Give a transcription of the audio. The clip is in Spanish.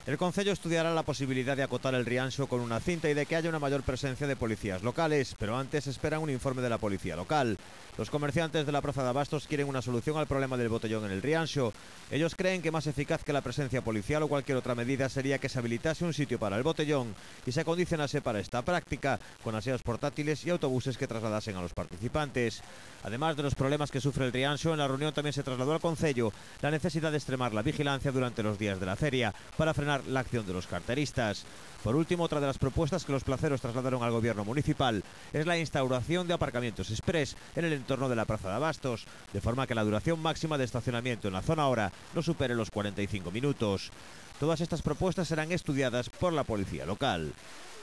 El Concello estudiará la posibilidad de acotar el Rianxo con una cinta y de que haya una mayor presencia de policías locales, pero antes esperan un informe de la policía local. Los comerciantes de la Praza de Abastos quieren una solución al problema del botellón en el Rianxo. Ellos creen que más eficaz que la presencia policial o cualquier otra medida sería que se habilitase un sitio para el botellón y se acondicionase para esta práctica, con aseos portátiles y autobuses que trasladasen a los participantes. Además de los problemas que sufre el Rianxo, en la reunión también se trasladó al Concello la necesidad de extremar la vigilancia durante los días de la feria para frenar la acción de los carteristas. Por último, otra de las propuestas que los placeros trasladaron al gobierno municipal es la instauración de aparcamientos express en el entorno de la Praza de Abastos, de forma que la duración máxima de estacionamiento en la zona hora no supere los 45 minutos. Todas estas propuestas serán estudiadas por la policía local.